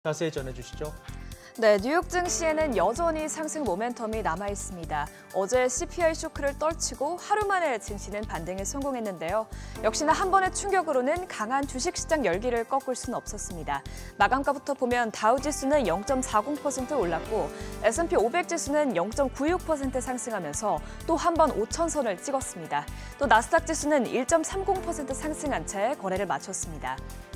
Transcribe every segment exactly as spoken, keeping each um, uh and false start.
자세히 전해주시죠. 네, 뉴욕 증시에는 여전히 상승 모멘텀이 남아있습니다. 어제 씨피아이 쇼크를 떨치고 하루 만에 증시는 반등에 성공했는데요. 역시나 한 번의 충격으로는 강한 주식시장 열기를 꺾을 수는 없었습니다. 마감가부터 보면 다우지수는 영 점 사공 퍼센트 올랐고 에스 앤 피 오백 지수는 영 점 구육 퍼센트 상승하면서 또 한 번 오천 선을 찍었습니다. 또 나스닥 지수는 일 점 삼공 퍼센트 상승한 채 거래를 마쳤습니다.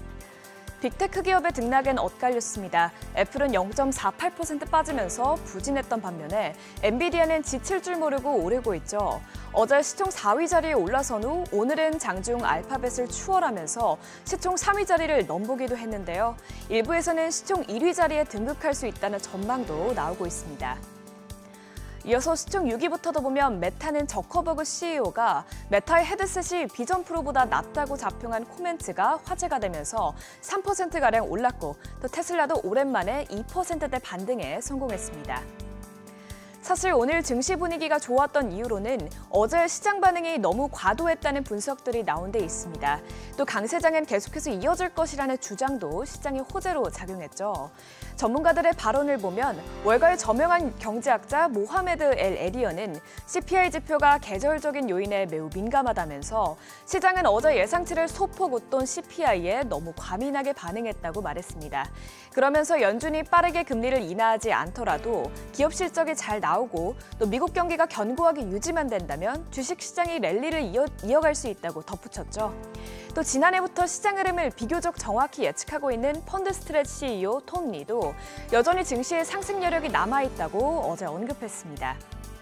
빅테크 기업의 등락엔 엇갈렸습니다. 애플은 영 점 사팔 퍼센트 빠지면서 부진했던 반면에 엔비디아는 지칠 줄 모르고 오르고 있죠. 어제 시총 사 위 자리에 올라선 후 오늘은 장중 알파벳을 추월하면서 시총 삼 위 자리를 넘보기도 했는데요. 일부에서는 시총 일 위 자리에 등극할 수 있다는 전망도 나오고 있습니다. 이어서 시총 육 위부터도 보면 메타는 저커버그 씨이오가 메타의 헤드셋이 비전 프로보다 낫다고 자평한 코멘트가 화제가 되면서 삼 퍼센트가량 올랐고 또 테슬라도 오랜만에 이 퍼센트대 반등에 성공했습니다. 사실 오늘 증시 분위기가 좋았던 이유로는 어제 시장 반응이 너무 과도했다는 분석들이 나온 데 있습니다. 또 강세장엔 계속해서 이어질 것이라는 주장도 시장의 호재로 작용했죠. 전문가들의 발언을 보면 월가의 저명한 경제학자 모하메드 엘 에리언은 씨피아이 지표가 계절적인 요인에 매우 민감하다면서 시장은 어제 예상치를 소폭 웃돈 씨피아이에 너무 과민하게 반응했다고 말했습니다. 그러면서 연준이 빠르게 금리를 인하하지 않더라도 기업 실적이 잘 나오고 또 미국 경기가 견고하게 유지만 된다면 주식시장이 랠리를 이어, 이어갈 수 있다고 덧붙였죠. 또 지난해부터 시장 흐름을 비교적 정확히 예측하고 있는 펀드스트랩 씨이오 톰 리도 여전히 증시에 상승 여력이 남아있다고 어제 언급했습니다.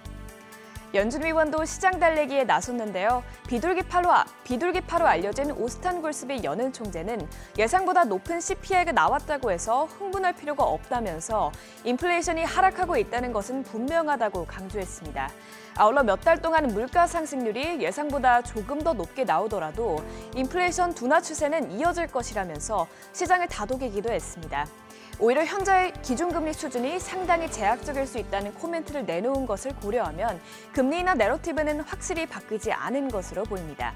연준 위원도 시장 달래기에 나섰는데요. 비둘기파로, 비둘기파로 알려진 오스탄 골스비 연은 총재는 예상보다 높은 씨피아이가 나왔다고 해서 흥분할 필요가 없다면서 인플레이션이 하락하고 있다는 것은 분명하다고 강조했습니다. 아울러 몇 달 동안 물가 상승률이 예상보다 조금 더 높게 나오더라도 인플레이션 둔화 추세는 이어질 것이라면서 시장을 다독이기도 했습니다. 오히려 현재의 기준금리 수준이 상당히 제약적일 수 있다는 코멘트를 내놓은 것을 고려하면 금리 인하 내러티브는 확실히 바뀌지 않은 것으로 보입니다.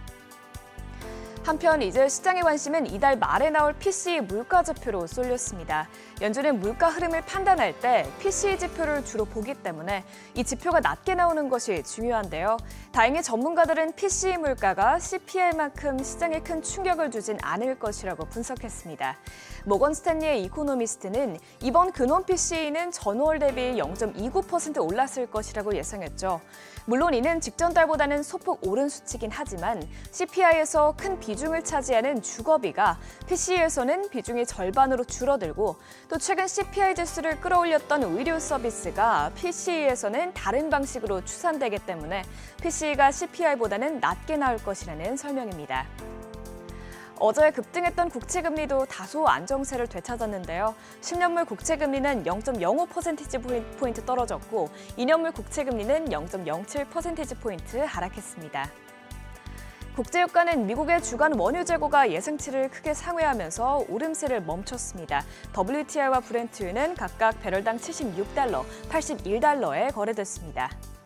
한편 이제 시장의 관심은 이달 말에 나올 피씨이 물가 지표로 쏠렸습니다. 연준은 물가 흐름을 판단할 때 피씨이 지표를 주로 보기 때문에 이 지표가 낮게 나오는 것이 중요한데요. 다행히 전문가들은 피씨이 물가가 씨피아이만큼 시장에 큰 충격을 주진 않을 것이라고 분석했습니다. 모건 스탠리의 이코노미스트는 이번 근원 피씨이는 전월 대비 영 점 이구 퍼센트 올랐을 것이라고 예상했죠. 물론 이는 직전 달보다는 소폭 오른 수치긴 하지만 씨피아이에서 큰 비중을 차지하는 주거비가 피씨이에서는 비중이 절반으로 줄어들고 또 최근 씨피아이 지수를 끌어올렸던 의료 서비스가 피씨이에서는 다른 방식으로 추산되기 때문에 피씨이가 씨피아이보다는 낮게 나올 것이라는 설명입니다. 어제 급등했던 국채금리도 다소 안정세를 되찾았는데요. 십 년물 국채금리는 영 점 영오 퍼센티지 포인트 떨어졌고 이 년물 국채금리는 영 점 영칠 퍼센티지 포인트 하락했습니다. 국제유가는 미국의 주간 원유 재고가 예상치를 크게 상회하면서 오름세를 멈췄습니다. 더블유티아이와 브렌트유는 각각 배럴당 칠십육 달러, 팔십일 달러에 거래됐습니다.